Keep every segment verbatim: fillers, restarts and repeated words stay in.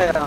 मेरा।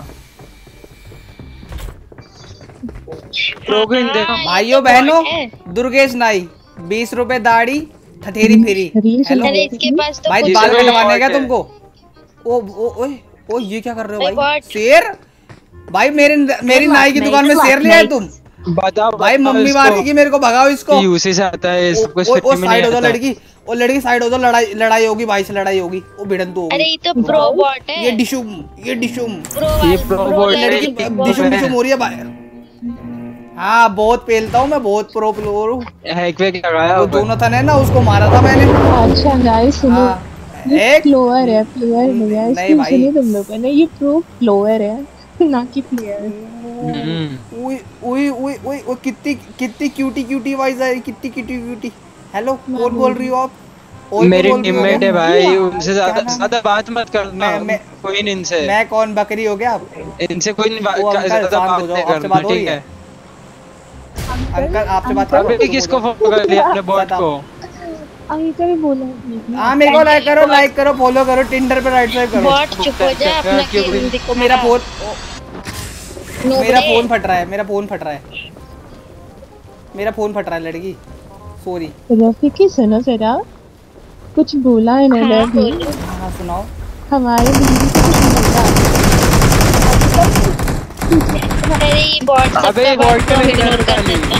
प्रोग्रेस देखो भाइयों बहनों, दुर्गेश नाई बीस रुपए दाढ़ी ठठेरी फेरी। हेलो अरे इसके पास तो भाई, कुछ बाल कोई कटवाने बॉट क्या है। तुमको? ओ ओ ओए ओ, ये क्या कर रहे हो भाई भाई? बॉट। शेर भाई, मेरे मेरी नाई की दुकान में शेर ले आए तुम? बताओ भाई बताओ मम्मी इसको मारेगी मेरे को, भगाओ इसको। यूसी से आता है, ओ सब कुछ ओ, फ्री ओ में नहीं साइड हो जाओ आता। लड़की, ओ लड़की साइड हो जाओ, लड़ाई लड़ाई होगी भाई से, लड़ाई होगी। ओ भिड़ंत होगी। अरे ये तो प्रो बॉट है। ये डिशुम ये डिशुम प्रो ये वाल प्रो प्रो बॉट है, लड़की ये डिशुम है। डिशुम हो रही है भाई। हाँ बहुत पेलता हूँ मैं, बहुत प्रो प्लेयर हूँ। हैक वैक लगाया वो होगा। जोनाथन है ना, उसको मारा था मैंने। अच्छा गाइस सुनो, हाँ ये एक प्लेयर है, प्लेयर नहीं है, नहीं इसकी भाई। सुनी तुम लोगों ने? ये प्रो प्लेयर है ना कि प्लेयर। हम्म उई उई उई उई उई, कितनी कितनी क्यूटी क्यूटी वाइज है, कितनी क्यूटी क्यूटी। हेलो मैं कौन बोल रही हो आप? ओए पे मेरी बोल रही हो क्या? टीममेट है भाई, उनसे क्या ज्यादा नाम है? ज्यादा बात मत करना। मैं मैं कोई नहीं इनसे, मैं कौन, बकरी हो गया आप? इनसे कोई नहीं ओ बात, अंकल ज्यादा शांत बात हो जाओ, नहीं आपसे करना, बात हो रही ठीक है? है। अंकल आपसे बात अंकल, करो, अबे तुम हो किसको जाओ। फॉलो कर लिया अपने बॉट बताओ। को? अंकल बोला है। हाँ मेरे को लाइक करो, लाइक करो, फॉलो करो, टिंडर पे राइट साइड करो। बॉट चुप हो जा, अपना क्यों गेम भी- दिखो मेरा फोन नूबड़े। मेरा फोन फट रहा है, मेरा फोन फट रहा है, मेरा फोन फट रहा है लड़की, सॉरी। रफीकी सुनो जरा, कुछ बोला इन्होंने हाँ अभी। बोलो। हाँ सुनाओ। हमारे दीदी को कुछ बोला। अरे ये बॉट अबे सबका बॉट बात को को नहीं इग्नोर कर करना देता है।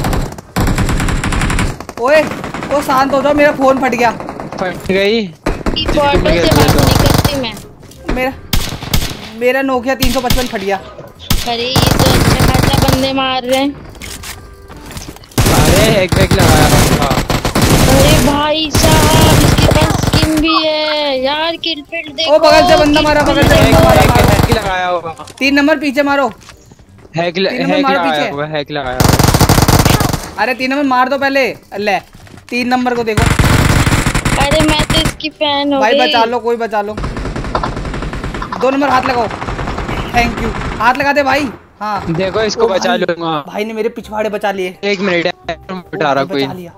ओए ओ शांत हो जाओ, मेरा फोन फट गया। फट गई। ये बॉटों से बात नहीं करती मैं। मेरा मेरा नोकिया तीन सौ पचपन फट गया। अरे ये तो अच्छा खासा बंदे मार रहे हैं। अरे हैक वैक लगाया होगा। अरे भाई साहब इसके पास स्किन भी है यार, किल फील्ड देखो। ओ बगल से बंदा मारा, बगल से हैक बंदा मारा, हैक मारो। हैक लगाया होगा। तीन नंबर पीछे मारो। हैक तीन नंबर हैक मारो लगाया पीछे। होगा, हैक लगाया होगा। अरे तीन नंबर मार दो पहले। ले तीन नंबर को देखो अरे मैं तो इसकी फैन हो भाई, गई। बचा लो, कोई बचा लो। दो नंबर हाथ लगाओ, थैंक यू। हाथ लगा दे भाई। हाँ देखो इसको ओ बचा भाई, लूंगा। भाई ने मेरे पिछवाड़े बचा लिए। एक मिनट ओ बता रहा भाई, कोई बचा लिया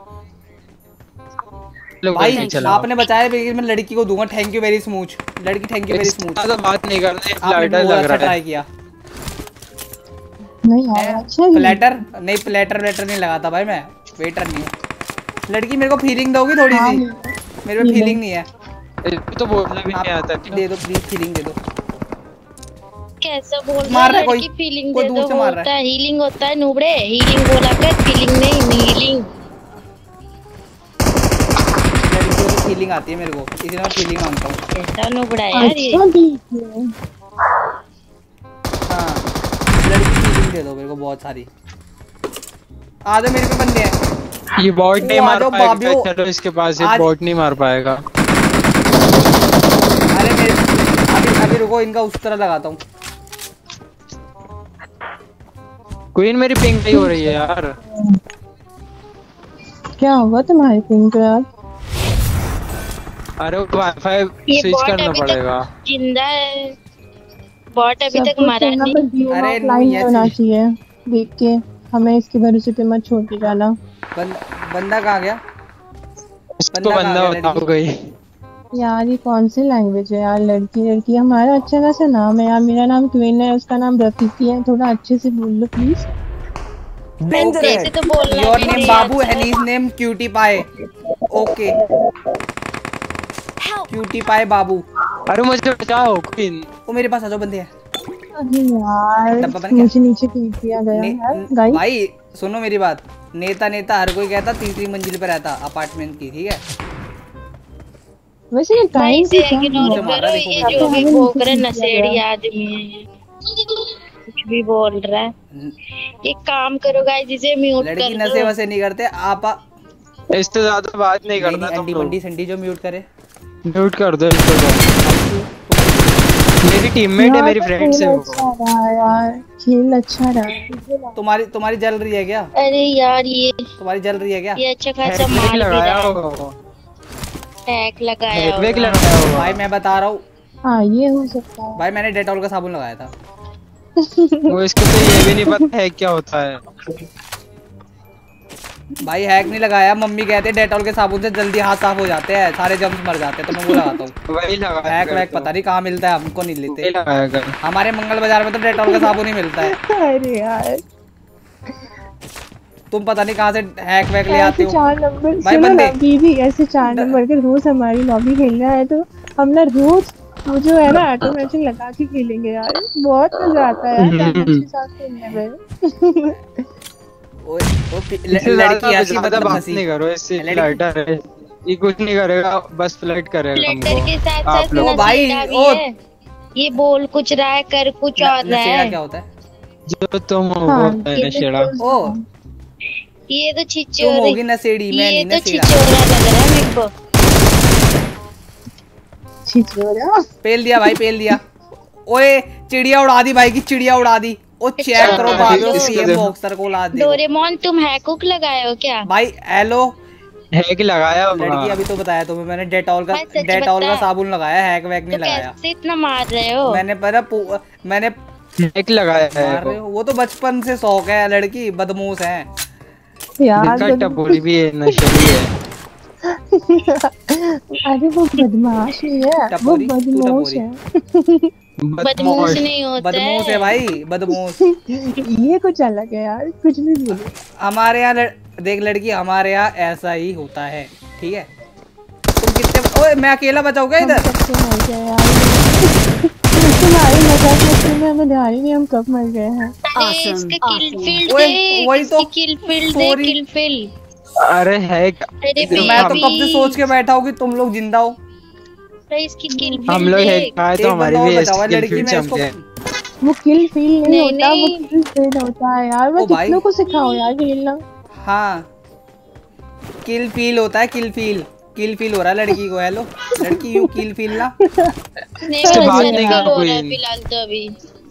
लोग भाई। चला। आपने बचाया, लेकिन मैं लड़की को दूंगा थैंक यू वेरी स्मूच। लड़की थैंक यू वेरी स्मूच। ज्यादा बात नहीं करनी, आपने फ्लर्टर बहुत लग अच्छा रहा है। ट्राई किया। नहीं यार अच्छा ही। प्लेटर नहीं, प्लेटर वेटर नहीं लगाता भाई, मैं वेटर नहीं हूँ। लड़की मेरे को फीलिंग दोगी थोड़ी हाँ, सी? मेरे में फीलिंग नहीं है। तो बोलना भी नहीं आता। आप दे दो प्लीज, फीलिंग दे दो। कैसा बोल रहा मार रहा है है कोई, लड़की? फीलिंग कोई दे दूर दो, से मार रहा होता है हीलिंग होता है नूबड़े। हीलिंग बोला कर, फीलिंग नहीं हीलिंग। लड़कियों को फीलिंग आती है मेरे को, इसलिए मैं फीलिंग मांगता हूँ। कैसा नूबड़ा है यार ये। अच्छा ठीक है। हाँ लड़की फीलिंग दे दो मेरे को बहुत सारी। आ जाओ, मेरे पे बंदे हैं। ये बॉट नहीं ओ, आ मार जाओ पाएगा। बाबियो। चलो इसके पास ये आज- बॉट नहीं मार पाएगा। अरे मेरे अभी अभी रुको, इनका उस तरह लगाता हूँ। क्वीन मेरी पिंक नहीं हो रही है यार। क्या हुआ तुम्हारे पिंक को यार? अरे वाईफाई ये स्विच बॉट करना अभी पड़ेगा। तक जिंदा है। बॉट अभी सब तक कुछ मरा करना नहीं। पर जीवन अरे ऑफलाइन नहीं, होना ऐसे- चाहिए। देख के हमें इसके भरोसे पे मत छोड़ के जाना। बंदा बंदा कहाँ गया? इसको बंदा कहाँ बंदा गया? बताओ लड़की गई। यार ये कौन सी लैंग्वेज है यार? लड़की लड़की हमारा अच्छा खासा नाम है यार। मेरा नाम क्वीन है, उसका नाम रफीकी है। थोड़ा अच्छे से बोल लो प्लीज। ऐसे तो बोलना योर भी नेम नहीं बाबू आता एंड है। His name cutie pie. Okay cutie pie बाबू। अरे मुझे बचाओ क्वीन। वो मेरे पास आ जाओ, बंदे हैं। अरे यार डब्बा बन गया? नीचे नीचे फेंक दिया गया ने, है गाइस। भाई सुनो मेरी बात। नेता नेता हर कोई कहता तीसरी मंजिल पे रहता अपार्टमेंट की, ठीक है? वैसे ये भाई टाइम इसे से क्या इग्नोर मुझे मारा, करो, देखो ये मुझे जो मारा। भी भोग रहा नशेड़ी आदमी है, कुछ भी बोल रहा है। एक काम करो गाइस, इसे म्यूट लड़की कर नशे दो। वसे नहीं करते आप आ... इससे ज्यादा बात नहीं नहीं करना नहीं, तुम अंडी लोग। मंडी संडी जो म्यूट करे। म्यूट कर दो इसको तो। मेरी टीममेट है, मेरी फ्रेंड्स है खेल वो। अच्छा रहा यार, खेल अच्छा रहा। तुम्हारी तुम्हारी जल रही है क्या? अरे यार ये तुम्हारी जल रही है क्या? ये अच्छा खासा हैक मार भी लगाया रहा है। होगा वो। टैग लगाया हैक वैक होगा। लगाया होगा। भाई मैं बता रहा हूँ हाँ ये हो सकता है। भाई, मैंने डेटॉल का साबुन लगाया था। वो इसको तो ये भी नहीं पता है क्या होता है। भाई हैक नहीं लगाया, मम्मी कहते हैं डेटॉल के साबुन से जल्दी हाथ साफ हो जाते हैं, सारे जम्स मर जाते हैं, तो मैं वो लगाता हूँ। वही लगाया हैक कर वैक तो। पता नहीं कहाँ मिलता है, हमको नहीं लेते। वही लगाया कर। हमारे मंगल बाजार में तो डेटॉल का साबुन ही मिलता है। अरे यार तुम पता नहीं कहाँ से हैक वैक ले आते ऐसे हो। चार नंबर भाई सुनो ना बंदे। बीबी, ऐसे चार नंबर के रोज हमारी लॉबी खेलना है तो हम ना रोज वो जो है ना ऑटोमेशन लगा के खेलेंगे यार, बहुत मजा आता है यार डायमंड्स के साथ खेलने में। ओए ओ पि- ल- इससे लड़की ज्यादा ऐसी ज्यादा मतलब बात हंसी। नहीं करो, इससे लड़की- फ्लर्टर है, ये कुछ नहीं करेगा, बस फ्लर्ट करेगा फ्लटर के साथ आप साथ लोग। ओ भाई, नशेड़ा भी ओ- है। ये बोल कुछ रहा है, कर कुछ और रहा नशेड़ा है। क्या होता है? जो तुम हो हाँ, वो है ये नशेड़ा। ओ ये तो तुम छिचोरी, होगी नशेड़ी, मैं ये नहीं तो नशेड़ा। छिचोरा लग रहा है मेरे को। छिछोरा पेल दिया भाई, पेल दिया। ओए चिड़िया उड़ा दी भाई की, चिड़िया उड़ा दी। ओ चेक करो भाभी, हेलो। पीएम बॉक्सर को ला दे। डोरेमोन तुम हैकुक लगाए हो क्या? भाई हेलो हैक लगाया होगा। लड़की, अभी तो बताया तुम्हें मैंने, डेटॉल का भाई सच डेटॉल का बता। साबुन लगाया, हैक वैक तो नहीं लगाया। कैसे इतना मार रहे हो? मैंने पर मैंने हैक लगाया है मार रहे हो, वो तो बचपन से शौक है, लड़की बदमूस है। यार इसका बद- टपोरी भी है, नशेड़ी है। अरे वो बदमाश नहीं है, वो टपोरी? तू बदमाश टपोरी। है। बदमाश नहीं होता बदमूस है भाई, बदमूस। ये कुछ अलग है यार, कुछ भी बोलो। हमारे यहाँ लड़... देख लड़की, हमारे यहाँ ऐसा ही होता है, ठीक है? तुम कितने, ओए मैं अकेला बचाऊंगा हम इधर। कब से मर गए यार, तुम्हारी मजाक मस्ती में हमें ध्यान ही नहीं हम कब मर गए हैं। अरे इसका किल फील्ड ओए, देख, वही तो। इसकी किल फील्ड देख, Sorry। Kill field. अरे हैक अरे मैं तो बेबी, कब से सोच के बैठा हूँ कि तुम लोग जिंदा हो। अरे इसकी किल हम फील्ड लोग देख। हैक आए तो एक हमारी बंदा और भी बचा हुआ है, स्किल लड़की फील्ड में इसको। चमके। वो किल फील नहीं नहीं, होता, वो नहीं। किल फील होता है यार। वो ओ भाई। कितनों को सिखाओ यार खेलना। हाँ, किल फील होता है, किल फील किल फील हो रहा है लड़की को। हेलो लड़की, यू किल फील ना। नहीं इससे मुझे बात नहीं नहीं फील करो हो रहा है कोई। फिलहाल तो अभी।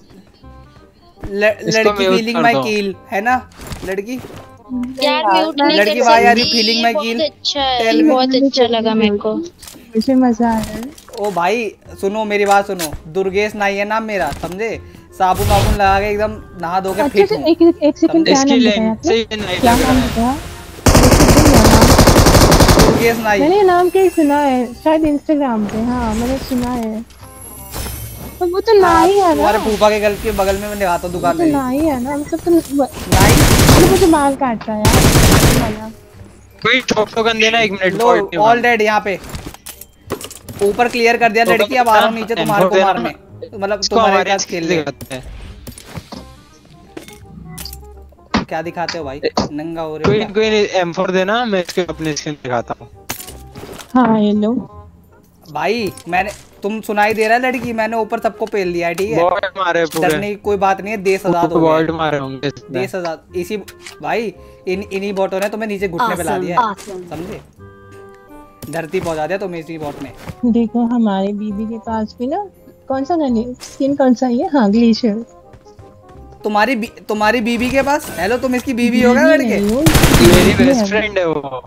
ल- इसको लड़की mute फीलिंग कर माई दो। किल है ना लड़की। यार म्यूट नहीं लड़की कर why are you सकती, feeling ये my बहुत kill? अच्छा है, Tell ये me. बहुत अच्छा लगा मेरे को। मुझे मजा आया। ओ भाई सुनो मेरी बात सुनो, दुर्गेश नाई है नाम मेरा, समझे? साबुन वाबुन लगा के एकदम नहा धो के अच्छा फिट से हूँ। एक एक सेकंड, क्या इसकी नाम बताया लेंथ आपने? से ही नहीं क्या लग नाम रहा है। बताया? एक सेकंड, क्या नाम? दुर्गेश नाई। मैंने ये नाम कहीं सुना है, शायद इंस्टाग्राम पे। हाँ मैंने सुना है। तो वो तो ना ही है ना, तुम्हारे फूफा के घर के बगल में मैं दिखाता हूँ वो दुकान तो मेरी। ना ही है ना, मतलब तो वो- नाई अरे मुझे बाल काटता है यार वाला। कोई ठोक ठोकन देना एक मिनट। लो ऑल डेड यहाँ पे ऊपर क्लियर कर दिया लड़की। अब आ रहा हूँ नीचे तुम्हारे को मारने, मतलब तुम्हारे साथ खेलने। क्या दिखाते हो भाई, नंगा हो रहे कोई हो क्या? कोई एम फोर देना, मैं इसके अपने स्किन दिखाता हूँ। हाँ ये लो। भाई मैंने, तुम सुनाई दे रहा है लड़की, मैंने ऊपर सबको पेल दिया है, ठीक है? बॉट मारे पूरे। डरने की कोई बात नहीं है, देश आजाद हो बॉट गया। मारे होंगे इसमें। देश आजाद इसी भाई, इन इन्हीं बॉटों ने तुम्हें नीचे घुटने पे ला दिया है, समझे? धरती पहुंचा दिया तुम्हें इसी बॉट ने। देखो हमारे बीबी के पास भी ना, कौन सा गन है, स्किन कौन सा है? हाँ ग्लेशियर। तुम्हारी बी, तुम्हारी बीबी के पास, हेलो तुम इसकी बीबी हो गया लड़के? मेरी बेस्ट फ्रेंड है वो।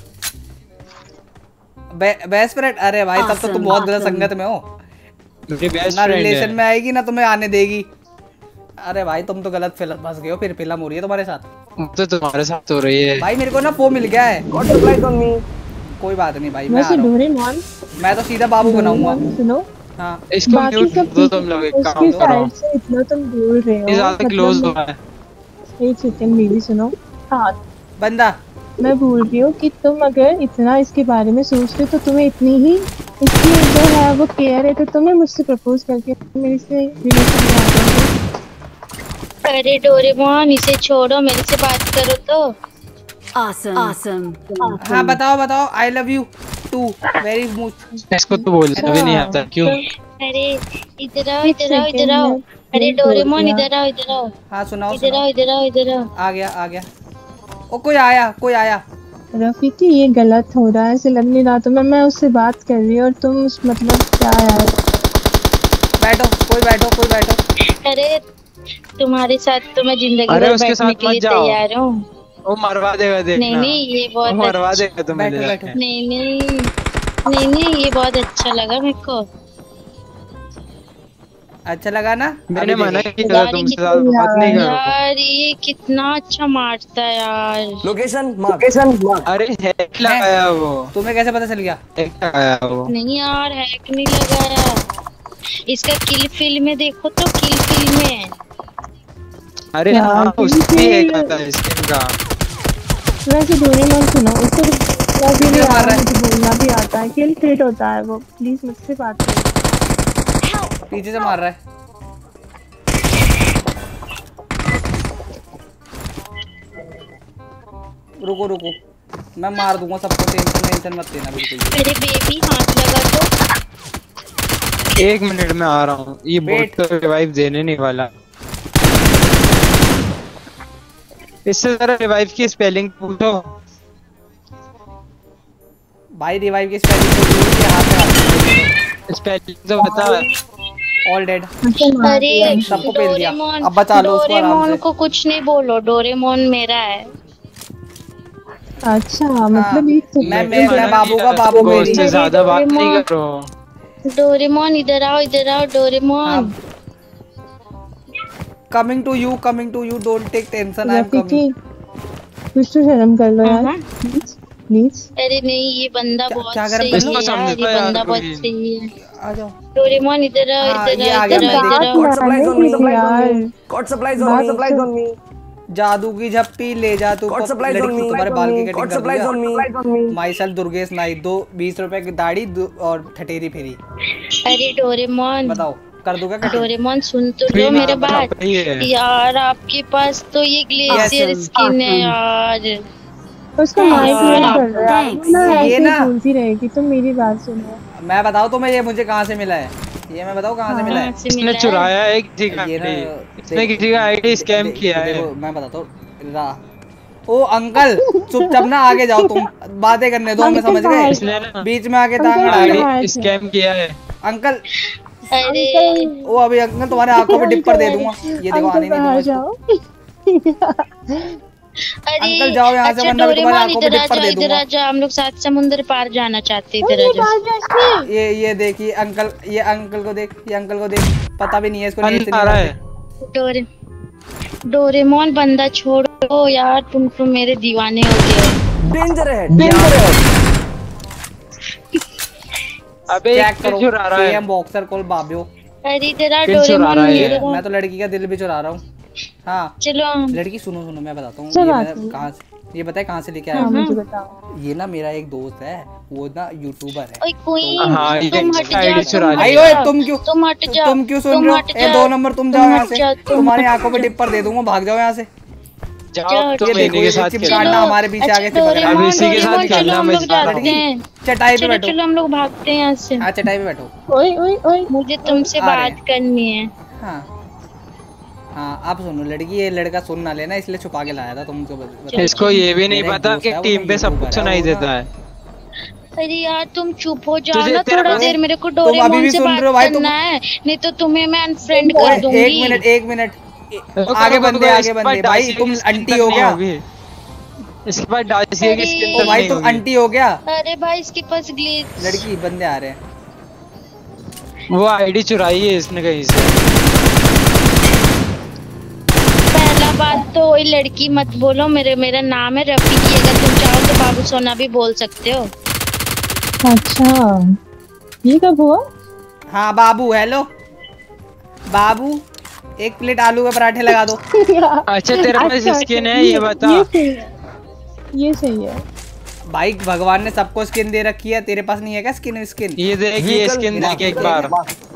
Best friend? अरे भाई तब तो तुम बहुत गलत संगत में हो। मेरी बेस्ट ना फ्रेंड रिलेशन है। में आएगी ना तुम्हें आने देगी। अरे भाई तुम तो गलत फिल्म फंस गए हो, फिर फिल्म हो रही है तुम्हारे साथ। तो तुम्हारे साथ हो रही है। भाई मेरे को ना वो मिल गया है, कोई बात नहीं भाई, मैं आ वैसे रहा हूँ। डोरेमोन, मैं तो सीधा बाबू बनाऊंगा। सुनो हाँ इसको बाकी म्यूट सब दो ठीक तुम लोग, है, एक काम उसकी करो। साइड से इतना तुम बोल रहे हो, ये ज्यादा क्लोज हो मतलब रहा है। एक सेकंड बीबी सुनो। हाँ बंदा, मैं बोल रही हूँ कि तुम अगर इतना इसके बारे में सोचते हो तो तुम्हें इतनी ही इसकी जो है वो केयर है, तो तुम्हें मुझसे प्रपोज करके मेरे से रिलेशन में आ जाओगे। अरे डोरेमोन इसे छोड़ो, मेरे से बात करो तो। Awesome. Awesome. हाँ बताओ बताओ, I love you too very much. इसको तो बोलना भी नहीं आता, क्यों? अरे इधर आओ, इधर आओ, इधर आओ। अरे डोरेमोन इधर आओ, इधर आओ, हाँ सुनाओ इधर सुनाओ। आओ, इधर आओ, इधर आओ। आ गया आ गया। ओ कोई आया, कोई आया। रफीकी ये गलत हो रहा है, ऐसे लग नहीं रहा तुम्हें मैं उससे बात कर रही हूँ और तुम उस मतलब क्या यार। बैठो कोई बैठो, कोई बैठो। अरे तुम्हारे साथ तो मैं जिंदगी अरे भर उसके बैठने साथ के लिए मत जाओ। तैयार हूँ। वो मरवा देगा, देखना। नहीं नहीं ये बहुत वो मरवा अच्छा- देगा तुम्हें बैठो, ले बैठो। जाके। नहीं नहीं नहीं नहीं ये बहुत अच्छा लगा मेरे को। अच्छा लगा ना? मैंने अभी मना देखो। किया था तुमसे ज्यादा बात नहीं करो। यार ये कितना अच्छा मारता है यार। लोकेशन लोकेशन अरे हैक लगाया वो। तुम्हें कैसे पता चल गया? हैक लगाया वो। नहीं यार हैक नहीं लगाया, इसका किल फिल में देखो तो किल फिल में। अरे क्या हाँ किल उसकी फिल? हैक आता है स्किन का। वैसे डोरेमोन सुनो, उसको बोलना भी नहीं मार आता, रहा है? मुझे बोलना भी आता है, किल फिट होता है वो, प्लीज मुझसे बात करो। पीछे से मार रहा है। रुको रुको, मैं मार दूंगा सबको, टेंशन टेंशन मत लेना बिल्कुल भी। मेरे बेबी हाथ लगा तो। एक मिनट में आ रहा हूँ, ये बोट Wait. तो रिवाइव देने नहीं वाला। इससे जरा रिवाइव की स्पेलिंग पूछो। भाई रिवाइव की स्पेलिंग तो यही है, हाथ लगा। स्पेलिंग तो बता। All dead. अरे सबको पेल दिया। डोरेमोन, अब बचा लो उसको आराम डोरेमोन से। को कुछ नहीं बोलो, डोरेमोन मेरा है। अच्छा मतलब ये तो मैं मैं मैं बाबू का बाबू मेरी। से ज्यादा बात नहीं करो। डोरेमोन इधर आओ, इधर आओ Doraemon. Coming to you, coming to you, don't take tension, I am Rafiki, coming. कुछ तो शर्म कर लो यार, हाँ। Please please. अरे नहीं ये बंदा क्या- बहुत क्या सही करें? है यार, समझता ये है बंदा यार बहुत कोई। सही है। आ जाओ। डोरेमोन इधर आओ, हाँ, इधर ये आओ, आ गया, इधर आओ, मैं इधर आओ। गॉड सप्लाइज ऑन मी यार God supplies on me supplies on me जादू की झप्पी ले जा तू, गॉड सप्लाइज ऑन मी तुम्हारे बाल की गॉड कटिंग सप्लाइज ऑन कर me myself Durgesh Naik, दो बीस रुपए की दाढ़ी दो- और ठटेरी फेरी। अरे डोरेमोन, बताओ कर दूंगा कटिंग? डोरेमोन सुन तो फ्री लो में मेरे बता बात पाई है। यार, आपके पास तो ये ग्लेशियर Yes, स्किन है यार। उसको माइक नहीं कर रहा है Thanks. ना, ये ऐसे ना- ही बोलती रहेगी, तुम मेरी बात सुनो। मैं बताऊँ तुम्हें ये मुझे कहाँ से मिला है? ये मैं बताऊँ कहाँ से मिला है? कहाँ से इसने मिला है? चुराया है किसी का ये ना आईडी। इसने किसी का आईडी स्कैम देख- किया है। देखो मैं बताता हूँ। ओ अंकल चुपचाप ना आगे जाओ, तुम बातें करने दो, हमें समझ गए। इसने ना बीच में आके टांग अंकल, अड़ा ली। आए थे। स्कैम किया है। अंकल अरे ओ अभी अंकल तुम्हारे आंखों पे डिपर दे दूंगा, ये देखो आने अंकल नहीं बाहर दूंगा इसको। जाओ। अरे अंकल जाओ यहाँ से, अच्छा वरना मैं तुम्हारी डोरेमोन आंखों पे इधर आ डिपर जाओ, दे इधर दूंगा। आ जाओ, हम लोग साथ समुद्र पार जाना चाहते हैं, इधर आ जाओ। ये ये देखिए अंकल, ये अंकल को देख, ये अंकल को देख, पता भी नहीं है इसको। नहीं अंदर आ रहा है। डोरे डोरेमोन बंदा छोड़ो यार, तुम तो मेरे दीवाने हो गए। डेंजर है डेंजर है अबे चेक करो, चुरा रहा है। एम बॉक्सर कॉल बाबियो। अरे इधर आ किल चुरा डोरेमोन, रहा है इधर आ। मैं तो लड़की का दिल भी चुरा रहा हूँ। हाँ चलो लड़की सुनो सुनो, मैं बताता हूँ सब ये बात मैंने सुनो। कहाँ से, ये बताए कहाँ से लेके हाँ आया। मुझे बताओ। ये ना मेरा एक दोस्त है, वो ना यूट्यूबर है। ओए क्वीन, हाँ, ये तुम हट आईडी जा, चुरा तुम ली। हट भाई ओए जा, तुम क्यों तुम हट जा, तुम क्यों सुन तुम रहे हो? हट ए जा, दो नंबर तुम तुम जाओ यहाँ हट से, जा, तुम तुम्हारी हट आंखों पे डिपर दे दूंगा, भाग जाओ यहाँ से। जाओ तुम ये इन्हीं देखो, के ये साथ चिपकाना खेलो। चलो, हमारे पीछे अच्छा, आगे चिपक रहा है। डोरेमोन, अब इसी के साथ डोरेमोन, खेलना चलो हम मैं लोग इस बार। जाते हैं। चटाई पे चलो बैठो। चलो हम लोग भागते हैं यहाँ से, हाँ चटाई पे बैठो। ओए ओए ओए, मुझे तुमसे आ रहे बात करनी है। हाँ हाँ आप सुनो, लड़की ये लड़का सुन ना लेना, इसलिए छुपा के लाया था तुमको बता- इसको ये भी नहीं मेरा एक पता दोस्त कि है, वो टीम ना पे सब यूट्यूबर कुछ है, सुनाई वो ना- देता है। अरे यार तुम चुप हो जाओ तुझे ना तेरा- थोड़ा देर, मेरे को तुम अभी डोरेमोन भी से सुन बात रहे हो भाई, तुम- करना है, नहीं तो तुम्हें मैं अनफ्रेंड कर ओए, दूंगी। एक मिनट एक मिनट ए- आगे बंदे आगे बंदे। भाई तुम अंटी हो क्या? इसके पास डांसिया की अरे, स्किन ओ तक भाई नहीं तुम होगी। अंटी हो क्या? अरे भाई इसके पास ग्लिच। लड़की बंदे आ रहे हैं। वो आईडी चुराई है इसने कहीं से। पहला बात तो वही लड़की मत बोलो, मेरे मेरा नाम है रफीकी, अगर तुम चाहो तो बाबू सोना भी बोल सकते हो। अच्छा ये कब हुआ? हाँ बाबू, हेलो बाबू, एक प्लेट आलू के पराठे लगा दो। अच्छा तेरे पास अच्छा, स्किन अच्छा, है, ये बता। ये सही है, ये सही है। भाई भगवान ने सबको स्किन दे रखी है, तेरे पास नहीं है क्या स्किन? स्किन ये देख, ये स्किन देख एक बार।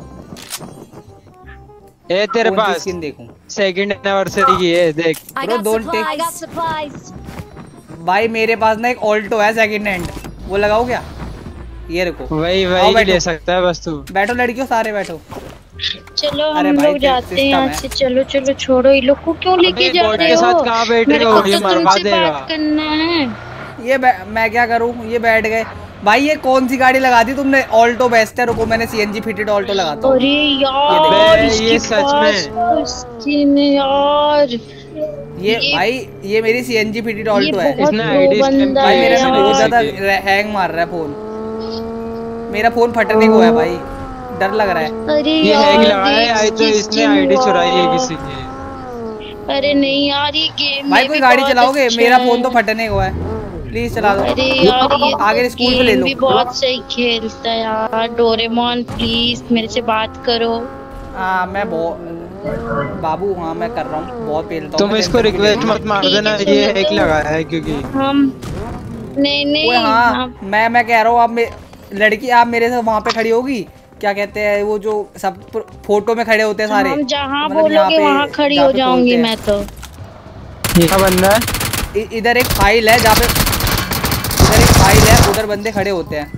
ए तेरे कौन सी पास स्किन देखूं? सेकंड एनिवर्सरी की है, देख। I Bro, got don't supplies. take- I got supplies. भाई मेरे पास ना एक ऑल्टो है सेकंड हैंड, वो लगाओ क्या? ये रुको, वही आओ वही बैठो। ले सकता है बस तू। बैठो लड़कियों सारे बैठो। चलो अरे हम भाई, लोग जाते हैं सिस्टम यहाँ है। से, चलो चलो छोड़ो, ये लोग को क्यों लेके अबे, जा बॉडी रहे के हो? साथ कहाँ बैठ मेरे रहे को हो? ये तो मरवा तुमसे देगा। बात करना है। ये बै- मैं क्या करूं? ये बैठ गए। भाई ये कौन सी गाड़ी लगा दी तुमने? ऑल्टो बेस्ट है, रुको मैंने सीएनजी फिटेड ऑल्टो लगाता हूं। अरे यार बे, इसके ये सच पास में। तो स्किन है यार, ये ये- भाई ये मेरी सीएनजी फिटेड ये ऑल्टो है। बहुत इसने लो आईडी स्कैम बंदा किया भाई है मेरा ना बहुत यार। ज्यादा हैंग मार रहा है फोन, मेरा फोन फटने को है भाई। डर लग रहा है। अरे ये यार हैक लगाया है, देख आई तो किस इसने आईडी चीज़ चुराई है हुआ। किसी की। अरे नहीं यार ये गेम भाई में कोई भी गाड़ी बहुत चलाओगे? अच्छा मेरा है। फोन तो फटने हुआ है, प्लीज चला दो। अरे यार ये आगे तो स्कूल पे ले गेम लो। भी बहुत सही खेलता है यार। डोरेमोन प्लीज मेरे से बात करो। हाँ मैं बहुत बाबू, हाँ मैं कर रहा हूँ, बहुत पेलता हूँ तुम मैं, इसको टेंशन क्यों ले रिक्वेस्ट रही हो? मत मार ठीक है, देना, सुनो ये हैक तो। लगाया है क्योंकि हम नहीं नहीं ओए हाँ, हम- मैं मैं कह रहा हूँ आप मे, लड़की आप मेरे से वहाँ पे खड़ी होगी, क्या कहते हैं वो जो सब फोटो में खड़े होते हैं सारे, हम जहाँ मतलब यहाँ बोलोगे पे- वहाँ खड़ी जहाँ हो पे जाऊंगी खोलते मैं तो। ये क्या बंदा है? इ- इधर एक फाइल है जहाँ पे इधर एक फाइल है, उधर बंदे खड़े होते हैं।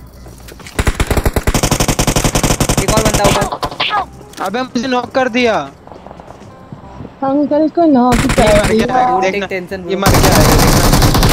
एक और बंदा ऊपर। अबे मुझे नॉक कर दिया। अंकल को नॉक ये कर मर गया दिया। है, Don't देखना take tension, ये bro. मर गया है।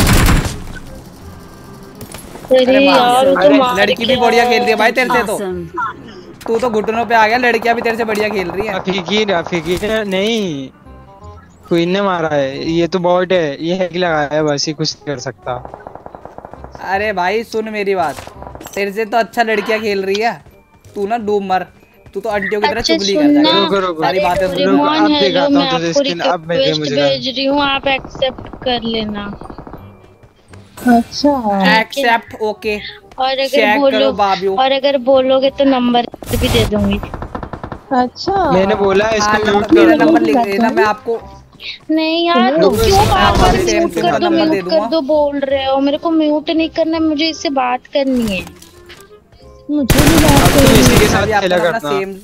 अरे अरे मार यार दिया। वो तो अरे मार लड़की भी के बढ़िया आया। खेल रही है भाई तेरे से तो। Awesome. तू तो घुटनों पे आ गया, लड़कियां भी तेरे से बढ़िया खेल रही हैं। रफीकी रफीकी ने नहीं, क्वीन ने मारा है। ये तो बॉट है, ये हैक लगाया है, बस ये कुछ नहीं कर सकता। अरे भाई सुन मेरी बात, तेरे से तो अच्छा लड़कियां खेल रही है, तू ना डूब मर, तू तो अंटियों की तरह अच्छा चुगली कर सुनना, जाएगा। रुको, रुको, सारी अरे बातें सुन। डोरेमोन, रुको, अब हेलो, दिखाता मैं हूँ तुझे आपको स्किन, अब भेज रिक्वेस्ट मुझे। भेज रही हूँ, आप एक्सेप्ट कर लेना। अच्छा एक्सेप्ट ओके। और अगर चेक बोलो करो बाबियो। और अगर बोलोगे तो नंबर भी दे दूंगी। अच्छा मैंने बोला हाँ, इसको म्यूट नंबर- मेरा कर दो। नंबर लिख देना, मैं आपको नहीं यार रुको, तुम क्यों रुको, बार बार हमारे सेम म्यूट से कर का दो नंबर दे म्यूट कर दूंगा। दो बोल रहे हो। मेरे को म्यूट नहीं करना, मुझे इससे बात करनी है। मुझे भी बात अब तुम करनी इसी के अभी साथ आपका खेला नंबर करना। सेम।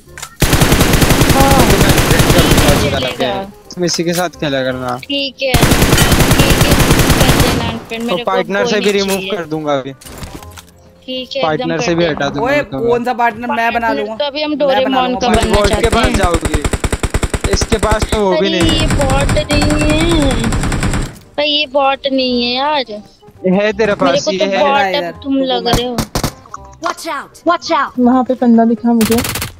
चलेगा। तुम इसी के साथ खेला करना। ठीक है ठीक है कर देना अनफ्रेंड, तो मेरे को पार्टनर कोई से भी नहीं रिमूव चाहिए। कर दूंगा अभी। ठीक है पार्टनर एकदम से कर भी देना। हटा दूंगा। ओए तुम्हें। कौन सा पार्टनर मैं बना पार्टनर लूंगा? तो अभी हम मैं बना डोरेमोन लूंगा का तुम बनना बॉट के चाहते पास हैं। जाओगी, इसके पास तो वो भी अरे नहीं ये बॉट नहीं है भाई, ये बॉट नहीं है यार। है तेरे मेरे पास। को ये तो है बॉट- बॉट इधर, अब तुम रुको लग मैं- रहे हो। Watch out! Watch out! वहाँ पे बंदा दिखा मुझे।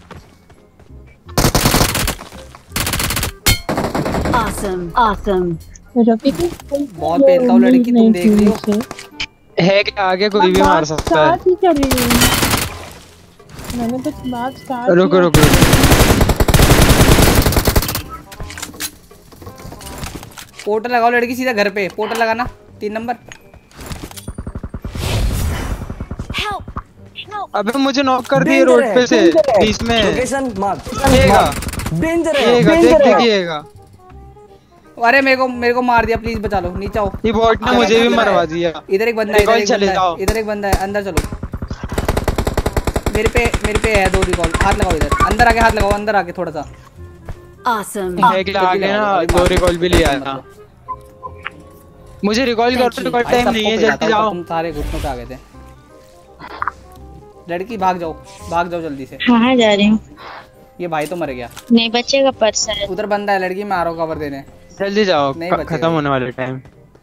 Awesome. Awesome. रफी की बहुत पेलता हूँ लड़की, तुम देख रही हो। है कि आगे कोई भी मार सकता है। स्टार्ट ही कर रही हूँ मैंने तो बात स्टार्ट रुको रुको पोर्टल लगाओ लड़की, सीधा घर पे पोर्टल लगाना, तीन नंबर। Help! अबे मुझे नॉक कर दिए Danger रोड है, पे से, danger है। बीच में लोकेशन मार्क। येगा डेंजर है, येगा देख डेंजर है। देखिएगा। अरे मेरे को मेरे को मार दिया, प्लीज बचा लो, नीचे आओ। ये बॉट ने मुझे भी मरवा दिया। इधर एक बंदा है, इधर रिकॉल एक चले बंदा जाओ। है, इधर एक बंदा है, अंदर चलो। मेरे पे मेरे पे है दो रिकॉल, हाथ लगाओ इधर, अंदर आके हाथ लगाओ, अंदर आके थोड़ा सा। Awesome. है कि आगे ना दो रिकॉल भी लिया था। मुझे रिकॉल कर रिकॉल भाई टाइम सबको नहीं है, पिलाता जल्दी हूँ, जाओ। तुम सारे घुटनों पे आ गए थे। लड़की भाग जाओ, भाग जाओ जल्दी से। कहाँ जा रही हूँ? ये भाई तो मर गया, नहीं बचेगा पर्स है। उधर बंदा है, लड़की मैं आ रहा हूँ कवर देने। जल्दी जाओ, नहीं ख- बचेगा। खत्म होने वाले टाइम।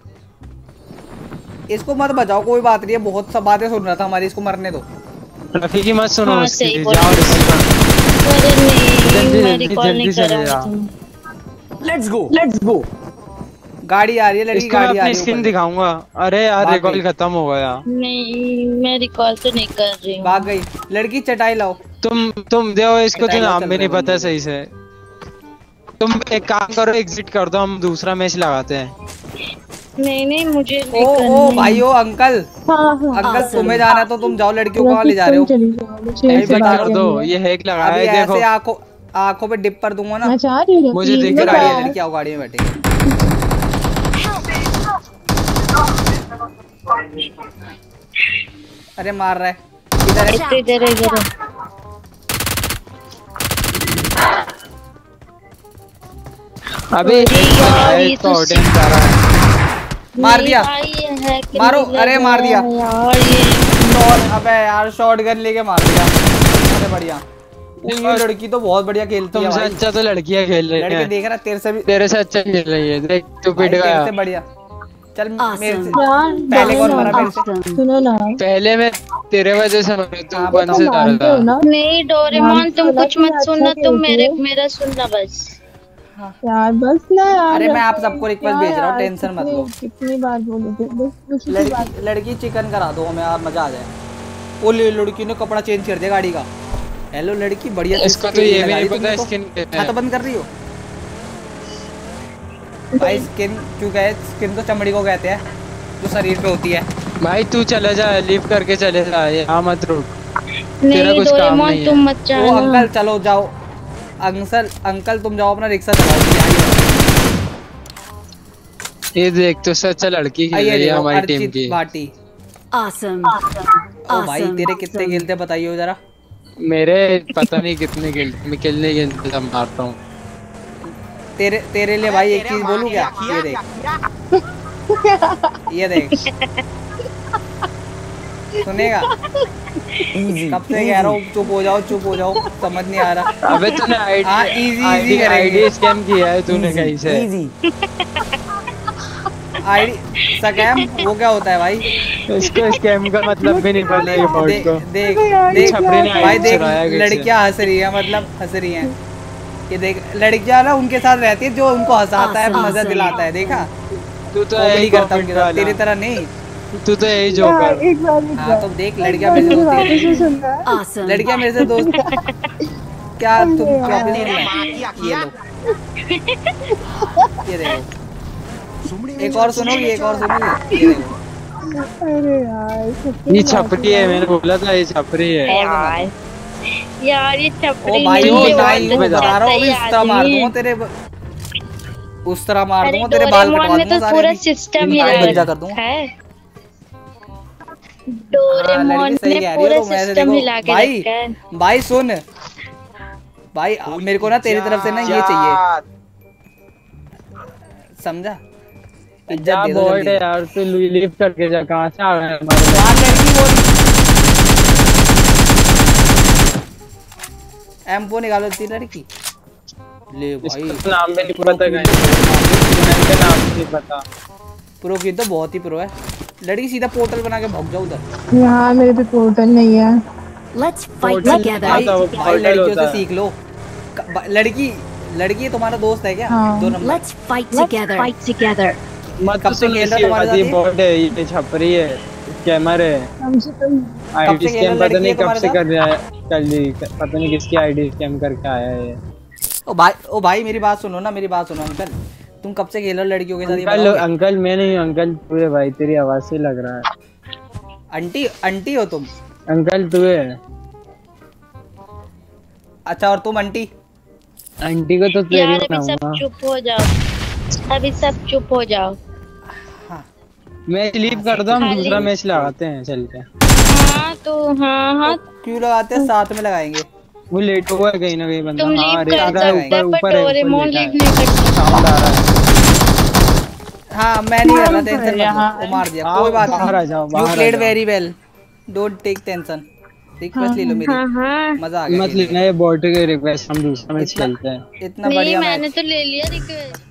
इसको मत बचाओ, कोई बात नहीं है, बहुत सब बातें सुन रहा था हमारी, इसको मरने दो। रफीकी मत सुनो हाँ, उसकी, सही बोल जाओ रही हो। रिसीवर। अरे नहीं जल्दी, मैं जल्दी, रिकॉल नहीं जल्दी चले करूँगी जाओ। तुम। Let's go, let's go. गाड़ी आ रही है, लड़की इसको मैं गाड़ी आ अपनी रही है स्किन ऊपर। दिखाऊंगा। अरे यार भाग रिकॉल गई। खत्म हो गया। नहीं मैं रिकॉल तो नहीं कर रही हूँ। भाग गई लड़की, चटाई लाओ। तुम तुम दो इसको, तो डायलॉग नाम चल भी नहीं रहा है पता बंदे सही से। तुम एक काम करो, एग्जिट कर दो, हम दूसरा मैच लगाते हैं। नहीं नहीं मुझे ओ नहीं करना ओ है। भाइयो अंकल, हाँ हाँ अंकल Awesome. तुम्हें जाना है तो तुम जाओ, लड़कियों को कहाँ ले जा रहे हो? तुम चली जाओ, मुझे एग्जिट इनसे बता बात कर करनी दो, है। ये हैक लगाया अभी है देखो। ऐसे आंखों आंखों पे डिप पर दूंगा ना। मैं जा रही हूँ मुझे रफी, दिख ये रहा गाड़ी है। है, लड़की आओ गाड़ी में बैठे। अरे मार रहा है, इधर है। इधर इधर इधर है। अबे अरे यार, ये तो तो ऑडियंस जा रहा है। मार नहीं दिया। भाई, ये hack नहीं मारो, लगा अरे मार दिया। है यार ये। शॉट, अबे यार शॉट गन लेके मार दिया। अरे बढ़िया, वो ये लड़की तो बहुत बढ़िया खेलती है तुमसे भाई। अच्छा तो लड़कियां खेल रही लड़के हैं। देख रहा तेरे से भी, तेरे से अच्छा खेल रही है, देख तू भाई पिट तेरे गया। से बढ़िया। चल मेरे से यार पहले कौन सुनो मरा ना, मेरे से? Awesome. सुनो ना, पहले मैं तेरे वजह से मरा, तू हाँ, वन बताओ से जा रहा मानते हो था। ना नहीं डोरेमोन मानते तुम हो ना कुछ कि मत अच्छा सुनना, तुम खेलती मेरे हो? मेरा सुनना बस। यार बस ना यार। अरे मैं आप रफी, सबको रिक्वेस्ट क्या भेज रहा हूँ, यार, टेंशन मत कितनी- लो। कितनी बार बोलोगे, बस उसी की बात। लड़की लड़की चिकन करा दो हमें यार, मजा आ जाए। वो ले लड़की ने कपड़ा चेंज कर दिया गाड़ी का। हेलो लड़की, बढ़िया। इसको तो ये भी नहीं पता स्किन हाँ तो बंद कर रही हो भाई। स्किन क्यों कहे? स्किन तो चमड़ी को कहते हैं जो शरीर पे होती है। भाई तू चले जा, लीव करके चले जा, यहाँ मत रुक। नहीं डोरेमोन तुम मत ओ जाना। अंकल चलो जाओ। अंकल अंकल तुम जाओ अपना रिक्शा चलाओ। ये देख तो सच्चा लड़की खेल रही है हमारी टीम की। भाटी Awesome. ओ भाई तेरे कितने खेलते बताइए जरा। मेरे पता नहीं कितने खेलते, मैं खेलने के इंतजाम मारता हूँ। तेरे तेरे लिए भाई एक चीज बोलूं क्या? ये देख ये देख सुनेगा? कब से कह रहा हूँ चुप हो जाओ चुप हो जाओ, समझ नहीं आ रहा। अबे तूने आईडी आईडी आईडी स्कैम किया है तूने कहीं से? आईडी स्कैम वो क्या होता है भाई? इसको स्कैम का मतलब भी नहीं पता ये बॉट को। देख ये देख छपरी ने भाई आईडी देख चुराया कैसे? लड़कियां हंस रही है, मतलब हंस रही हैं। ये देख लड़कियां ना उनके साथ रहती है जो उनको हंसाता है, मजा दिलाता है। देखा तू तो कॉमेडी यही करता हूँ करता तेरी तरह नहीं। तू तो यही जोकर। एक बार एक हाँ बार तो देख लड़कियां मेरे से दोस्त वापस से सुन रहा है। Awesome. लड़कियां मेरे से दोस्त क्या तुम क्या ये लो ये देखो एक और सुनोगी एक और सुनोगी ये देखो। अरे यार ये छपरी है, मैंने बोला था ये छपरी है। यार यार ये छपरी ओ भाई ओ नहीं, भाई बहुत वो बता रहा हूँ सही इस तरह मार आदमी। दूंगा तेरे उस तरह मार अरे दूंगा तेरे बाल डोरेमोन ने कटवा तो दूंगा पूरा सारे। सिस्टम इनका हिला बंजा कर दूंगा। रखा है। हाँ, डोरेमोन लड़की सही ने कह रही हो पूरा तो मैं ऐसे सिस्टम देखो हिला के भाई रखा है। भाई सुन भाई मेरे को ना तेरी तरफ से ना ये चाहिए, समझा? इज्जत क्या दे दो बॉट जल्दी। है यार, तू लीव करके जा। कहाँ से आ रहा है हमारे? यार लड़की वो एम्पो निकालो इतनी लड़की ले भाई। इसका नाम भी नहीं पता कहीं का नाम नहीं पता। प्रो की तो बहुत ही प्रो है लड़की। सीधा पोर्टल बना के भाग जाओ उधर। यहाँ मेरे पे पोर्टल नहीं है। Let's fight Portal together. भाई आता है, वो भाई portal लड़कियों होता से है। सीख लो। क- ब- लड़की लड़की तुम्हारा दोस्त है क्या? हाँ। दो number. Let's fight together. Fight together. मत कब से सुन खेल रहा इसकी तुम्हारे बात, ये साथ ये? बॉट है, ये छपरी है, स्कैमर है। कम से कम आईडी से खेल स्कैम रहा पता लड़की नहीं है कब तुम्हारे से साथ? कर रहा है, कर ली पता नहीं किसकी आईडी स्कैम करके आया है ये। ओ भाई ओ भाई मेरी बात सुनो ना, मेरी बात सुनो अंकल। तुम कब से खेल रहे हो लड़कियों के साथ ये अंकल बताओगे? अंकल मैं नहीं हूँ, अंकल तू है भाई, तेरी आवाज से लग रहा है। आंटी आंटी हो तुम? अंकल तू है। अच्छा और तुम आंटी? आंटी को तो तेरी यार अभी सब बनाऊंगा। चुप हो जाओ, अभी सब चुप हो जाओ। हाँ मैच लीव कर दो, हम खाली- दूसरा मैच लगाते हैं चल के। हाँ तो हाँ हाँ क्यों लगाते हैं? साथ में लगाएंगे। वो लेट हुआ है कहीं ना कहीं बंदा। तुम हाँ लीव कर रेखा है, सकते ऊपर हो पर ऊपर है, डोरेमोन ऊपर लीव लेटा है। नहीं कर सकता। साउंड आ रहा है। हाँ मैं नहीं कर रहा, टेंशन मत लो। वो मार दिया आओ, कोई बात बाहर आ जाओ, नहीं। यू बाहर आ प्लेड जाओ। Very well, don't take tension. Request ले लो मेरी, हाँ हाँ मजा आ गया मत खेलने लेना ये बॉट की रिक्वेस्ट, हम दूसरा मैच इतना- खेलते हैं। में। इतना नहीं बढ़िया मैंने मैच। तो ले लिया रिक्वेस्ट।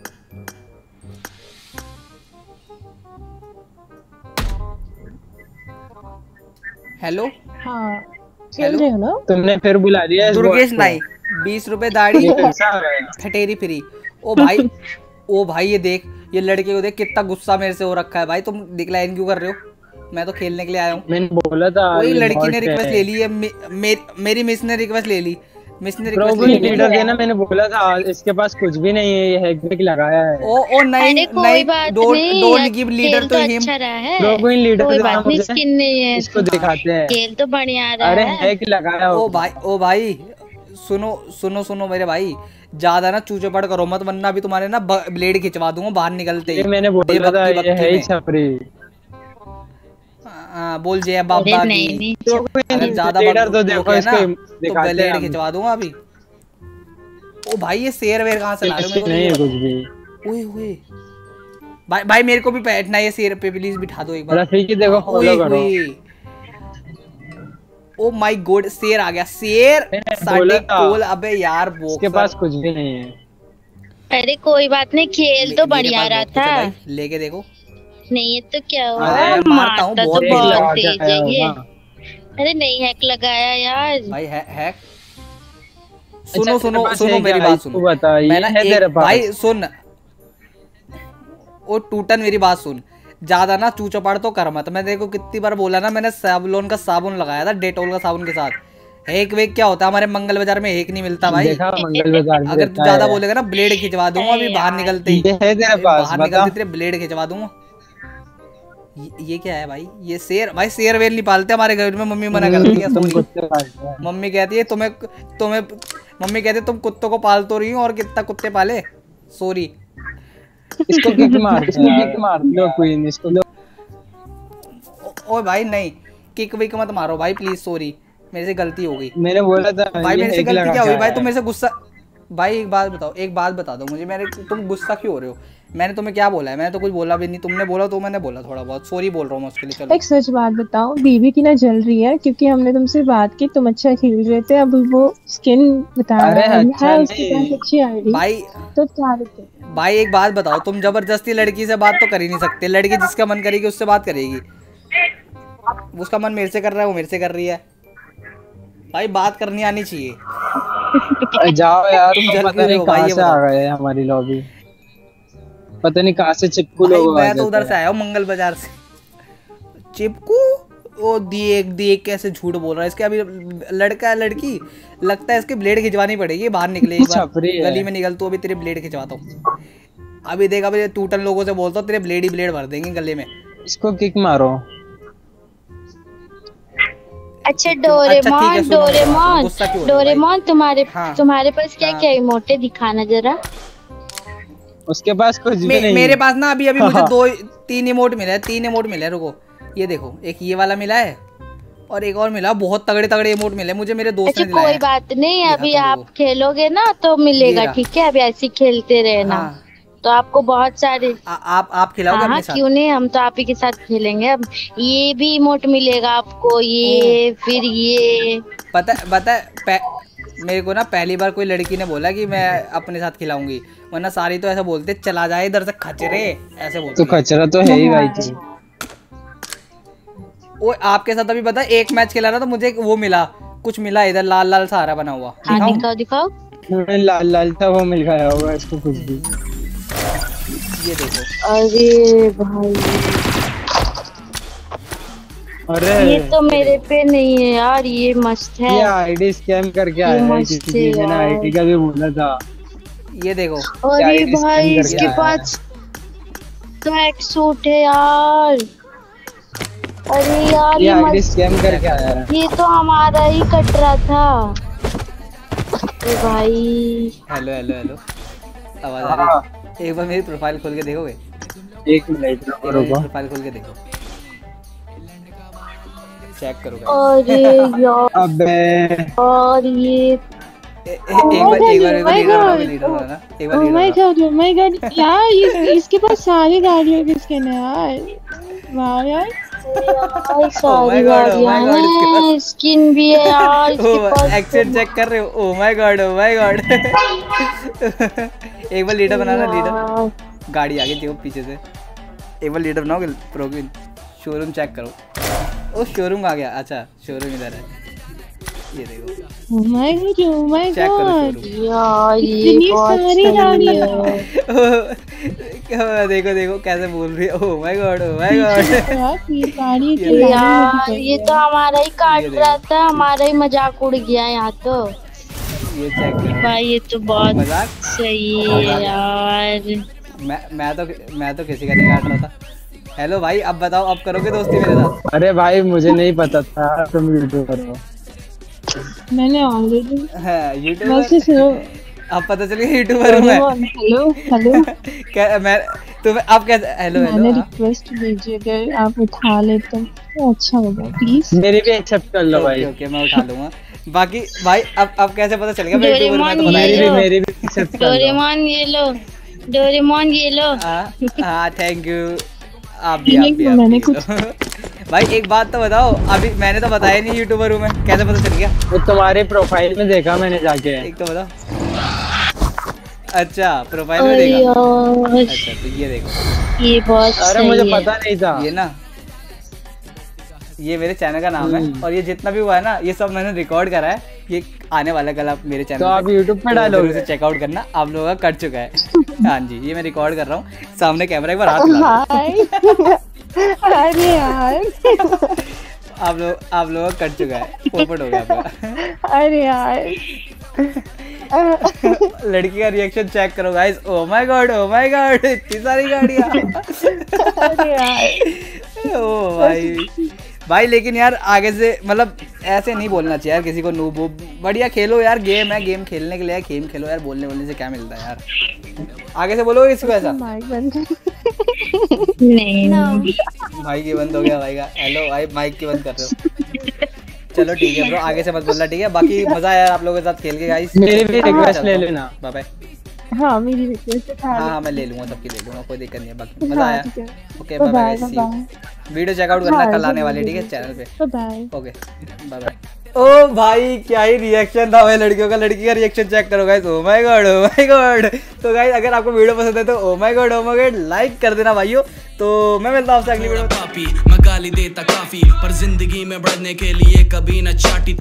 हेलो हाँ खेल रहे हो ना? तुमने फिर बुला दिया इस दुर्गेश bot को। नाई, बीस रुपए दाढ़ी ये कैसा आ रहा है? ठटेरी फ्री। ओ भाई ओ भाई ये देख, ये लड़के को देख कितना गुस्सा मेरे से हो रखा है। भाई तुम डिक्लाइन क्यों कर रहे हो? मैं तो खेलने के लिए आया हूँ। मैंने बोला था वही ये लड़की bot ने रिक्वेस्ट है। ले ली है, मे, मे, मेरी मिस ने रिक्वेस्ट ले ली। मिस ने रिक्वेस्ट प्रो ले को ली। लीडर देना, मैंने बोला था इसके पास कुछ भी नहीं है, ये हैक बैक लगाया है। ओ ओ नहीं अरे कोई नहीं बात डोंट नहीं, डोंट यार, गिव लीडर खेल टू तो हिम। अच्छा रहा है। प्रो को लीडर कोई देना बात नहीं, मुझे, स्किन नहीं है इसको दिखाते हैं। खेल तो बढ़िया रहा अरे है। हैक लगाया ओ हो। भाई ओ भाई सुनो सुनो सुनो मेरे भाई, ज्यादा ना चूचे पड़ करो मत, वरना अभी तुम्हारे ना ब- ब्लेड खिंचवा दूंगा बाहर निकलते ये ही। मैंने बोला देवभक्ति था ये भक्ति है ही में। छपरी। हाँ, बोल जय बाबा अरे नहीं की। नहीं तो अगर ज्यादा लीडर बक- तो वो देखो क्या है इसको ना, तो दिखाते हैं ब्लेड हम। खिंचवा दूंगा अभी। ओ भाई ये शेर वेर कहाँ से ला रहे हो? मेरे को तो नहीं ये है बताओ। कुछ भी। ओए ओए भाई भाई मेरे को भी बैठना है ये शेर पे, प्लीज बिठा दो एक बार। रफी की देखो फॉलो करो। ओ माय गॉड शेर आ गया, शेर मैंने साढ़े बोला था। कोल। अबे यार इसके बॉक्सर पास कुछ भी नहीं है। अरे कोई बात नहीं, खेल मे- तो मेरे बढ़िया पास रहा बहुत कुछ है था। भाई, लेके देखो। नहीं है तो क्या हुआ, अरे मारता हूँ, मारता तो बहुत तेज बहुत लगा के तेज आया है ये। होगा। अरे नहीं हैक लगाया यार। भाई है हैक। सुनो तेरे सुनो पास सुनो है मेरी क्या? बात इसको सुनो। बता, ये मैं ना है एक- तेरे पास? भाई सुन, ओ टूटन मेरी बात सुन, ज्यादा ना चूचपाड़ तो कर मत। मैं देखो कितनी बार बोला ना, मैंने साबुन का साबुन लगाया था डेटोल का साबुन के साथ। हेक वेक क्या होता है? हमारे मंगल बाजार में हेक नहीं मिलता भाई। देखा मंगल बाजार में अगर तू देखा ज्यादा है। बोलेगा ना ब्लेड खिंचवा दूंगा अभी बाहर निकलते ही। ये है तेरे पास, बाहर बता। निकलते तेरे ब्लेड खिंचवा दूंगा। ये, ये क्या है भाई? ये शेर भाई, शेर वेर नहीं पालते हमारे घर में, मम्मी मना करती है। तुम सॉरी कुत्ते पालते हो। मम्मी कहती है तुम्हें तुम्हें मम्मी कहती है तुम कुत्तों को पाल तो रही हो और कितना कुत्ते पाले। सॉरी इसको किक मार इसको किक मार लो क्वीन इसको लो। ओ भाई नहीं, किक विक मत मारो भाई प्लीज, सॉरी मेरे से गलती हो गई मैंने बोला था भाई। ये मेरे से हेक गलती लगा क्या के हुई भाई? आया तुम है। मेरे से गुस्सा भाई एक बात बताओ, एक बात बता दो मुझे, मैंने तुम गुस्सा क्यों हो रहे हो? मैंने तुम्हें क्या बोला है? मैंने तो कुछ बोला भी नहीं, तुमने बोला तो मैंने बोला थोड़ा बहुत, सॉरी बोल रहा हूँ मैं उसके लिए। चलो एक सच बात बताओ, बीबी की ना जल रही है क्योंकि हमने तुमसे बात की, तुम अच्छा खेल रहे थे, अब वो स्किन बता अरे रहा है अच्छा है उसके नहीं। पास अच्छी आईडी, भाई तो क्या रहते? भाई एक बात बताओ, तुम जबरदस्ती लड़की से बात तो कर ही नहीं सकते। लड़की जिसका मन करेगी उससे बात करेगी। उसका मन मेरे से कर रहा है, वो मेरे से कर रही है। भाई बात करनी आनी चाहिए। जाओ यार, तुम तुम जल पता क्यों रहे नहीं हो भाई, कहाँ ये से आ बताओ। गए हमारी लॉबी, पता नहीं कहाँ से चिपकू भाई लोग आ मैं तो उधर जाते से हैं। आया हूँ मंगल बाजार से। चिपकू ओ देख देख कैसे झूठ बोल रहा है। इसके अभी लड़का है लड़की, लगता है इसके ब्लेड खिंचवानी पड़ेगी। बाहर निकले एक बार, छपरी है। गली में निकल तू, अभी तेरे ब्लेड खिंचवाता हूँ। अभी देख, अभी टूटन लोगों से बोलता हूँ तेरे ब्लेड ही ब्लेड भर देंगे गले में। इसको किक मारो। अच्छा ठीक है, डोरेमोन सुनो, डोरेमोन गुस्सा क्यों हो रहा है डोरेमोन तुम्हारे हाँ। तुम्हारे पास क्या हाँ। क्या इमोट है, दिखाना जरा। उसके पास कुछ भी मे, नहीं। मेरे पास ना अभी अभी मुझे हाँ। दो तीन इमोट मिला है, तीन इमोट मिले हैं। रुको ये देखो, एक ये वाला मिला है और एक और मिला। बहुत तगड़े तगड़े इमोट मिले मुझे, मेरे दोस्त अच्छा ने दिलाया कोई है। बात नहीं, अभी दिखाता हूँ आप देखो। खेलोगे ना तो मिलेगा, ये रहा। ठीक है? अभी ऐसे ही खेलते रहना। हाँ। तो आपको बहुत सारे आ, आप आप खिलाओगे हाँ अपने हाँ, साथ? क्यों नहीं, हम तो आप ही के साथ खेलेंगे। अब ये भी इमोट मिलेगा आपको, ये फिर ये। पता पता है, मेरे को ना पहली बार कोई लड़की ने बोला कि मैं अपने साथ खिलाऊंगी, वरना सारी तो ऐसा बोलते चला जाए इधर से खचरे, ऐसे बोलते। तो खचरा तो है ही भाई तू। वो आपके साथ अभी पता है, एक मैच खेला ना तो मुझे वो मिला, कुछ मिला इधर लाल लाल सहारा बना हुआ। हाँ दिखाऊं? दिखाओ दिखाओ। हमें लाल लाल था वो मिल गया होगा इसको कुछ भी। ये देखो। अरे भाई अरे ये तो मेरे पे नहीं है यार, ये मस्त है। ये आईडी स्कैम करके आया है मस्त किसी है की, मैंने यार। आईडी का भी बोला था। ये देखो। अरे आईडी स्कैन भाई करके इसके आया है। पास ट्रैक सूट है यार। अरे यार ये ये आईडी मस्त, स्कैम करके आया है। ये तो हमारा ही कट रहा था। अरे भाई हेलो हेलो हेलो, आवाज आ रही है? एक बार मेरी प्रोफाइल खोल के देखोगे? एक मिनट रुको रुको। प्रोफाइल खोल के देखो, चेक करो guys। अरे यार अबे और ये ए- ए- एक बार एक बार एक बार my लीडर बनाओ, God. लीडर बनाना, एक बार Oh लीडर my बनाओ। god, oh my god, यार ये इसके पास सारी गाड़ियों के स्किन है यार। वाह यार। यार Oh सारी my God, oh my गाड़ियां God, इसके हैं, स्किन भी है यार इसके पास। एक्सेंट चेक कर रहे हो? Oh my God, oh my God. एक बार लीडर बनाना, लीडर। यार, गाड़ी आगे देखो पीछे से, एक बार लीडर बनाओ प्रोग्विन। शोरूम चेक करो। ओ शोरूम आ गया, अच्छा शोरूम इधर है, ये देखो Oh my god, oh my check करो god, शोरूम। यार ये इतनी बहुत सारी सही गाड़ियां। है। देखो देखो कैसे बोल रही है, oh my God, oh my God. यार ये गाड़ी की ये यार ये तो हमारा ही काट ये देखो। रहा था, हमारा ही मजाक उड़ गया यहाँ तो। ये चेक करो। भाई ये तो बहुत मजाक? सही है यार। मैं मैं तो मैं तो किसी का नहीं काट रहा था। हेलो भाई, अब बताओ, अब करोगे दोस्ती मेरे साथ? अरे भाई मुझे नहीं पता था तुम यूट्यूबर हो। मैंने ऑलरेडी हाँ, यूट्यूबर। वैसे सुनो, अब पता चल गया यूट्यूबर हूँ मैं। हेलो हेलो, क्या मैं तुम्हें अब कैसे? हेलो मैंने हेलो। रिक्वेस्ट भेजी, अगर आप उठा लेते तो अच्छा होगा प्लीज। मेरी भी एक्सेप्ट कर लो ओके भाई। ओके, मैं उठा लूंगा। बाकी भाई अब अब कैसे पता चल गया मैं यूट्यूबर हूँ? मैं तो डोरेमोन, बताया मेरी नहीं। भी मेरी भी एक्सेप्ट कर लो। डोरेमोन ये लो, डोरेमोन ये लो। हाँ हाँ, थैंक यू। आप भी आप भी, आप मैंने भी लो। भाई एक बात तो बताओ, अभी मैंने तो बताया नहीं यूट्यूबर हूँ मैं, कैसे पता चल गया? वो तुम्हारे प्रोफाइल में देखा मैंने जाके। एक तो बताओ। अच्छा प्रोफाइल में अरे देखा। यार अच्छा तो ये देखो, ये बहुत अरे मुझे सही है। पता नहीं था। ये ना, ये मेरे चैनल का नाम है, और ये जितना भी हुआ है ना, ये सब मैंने रिकॉर्ड करा है। ये आने वाला कल आप मेरे चैनल तो आप YouTube पे डालोगे? से चेकआउट करना, आप लोगों का कट चुका है। हाँ जी, ये मैं रिकॉर्ड कर रहा हूँ सामने कैमरा, एक बार हाथ मिला। हाय। अरे यार आप लोग आप लोगों का कट चुका है, पोपट हो गया आपका। अरे यार लड़की का रिएक्शन चेक करो guys. Oh my God, oh my God, इतनी सारी गाड़ियाँ। अरे यार ओ भाई भाई, लेकिन यार आगे से मतलब ऐसे नहीं बोलना चाहिए यार किसी को नूब वूब। बढ़िया खेलो यार, गेम है, गेम खेलने के लिए है, गेम खेलो यार। बोलने बोलने से क्या मिलता है यार। आगे से बोलोगे किसी को ऐसा? माइक बंद नहीं माइक ही बंद हो गया भाई का। हेलो भाई, माइक की बंद कर रहे हो? चलो ठीक है ब्रो, आगे से मत बोलना, ठीक है। बाकी मजा आया आप लोगों के साथ खेल के गाइस। मेरी भी रिक्वेस्ट ले लेना। Bye bye. हाँ मेरी रिक्वेस्ट था। हाँ हाँ मैं ले लूंगा, सबकी ले लूंगा, कोई दिक्कत नहीं है। बाकी मजा हाँ, आया। ठीक है। Okay bye bye guys, see you. Video check out करना, हाँ, कल आने वाली, जरूर, ठीक है, चैनल पे। Bye bye. Okay bye bye. ओ भाई क्या ही रिएक्शन था भाई लड़कियों का। लड़की का रिएक्शन चेक करो guys. Oh my God, oh my God. तो गाइस अगर आपको वीडियो पसंद है तो oh my God, oh my God like कर देना भाइयों। तो मैं मिलता हूं आपसे अगली वीडियो में। मैं गाली देता काफी, पर जिंदगी में बढ़ने के लिए कभी न चाटी।